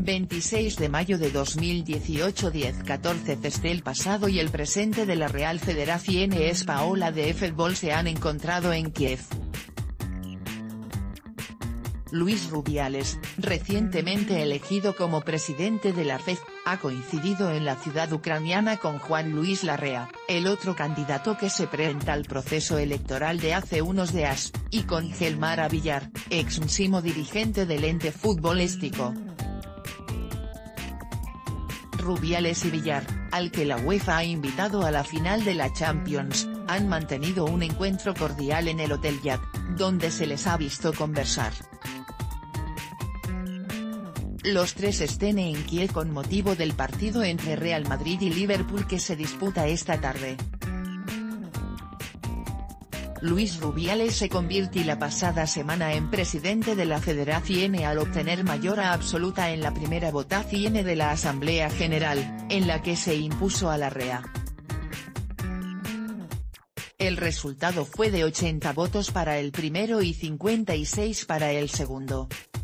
26 de mayo de 2018 10:14 Desde el pasado y el presente de la Real Federación Española de Fútbol se han encontrado en Kiev. Luis Rubiales, recientemente elegido como presidente de la FED, ha coincidido en la ciudad ucraniana con Juan Luis Larrea, el otro candidato que se presenta al proceso electoral de hace unos días, y con Gelmar Villar, ex máximo dirigente del ente futbolístico. Rubiales y Villar, al que la UEFA ha invitado a la final de la Champions, han mantenido un encuentro cordial en el Hotel Yad, donde se les ha visto conversar. Los tres estén en Kiev con motivo del partido entre Real Madrid y Liverpool que se disputa esta tarde. Luis Rubiales se convirtió la pasada semana en presidente de la Federación al obtener mayoría absoluta en la primera votación de la Asamblea General, en la que se impuso a Larrea. El resultado fue de 80 votos para el primero y 56 para el segundo.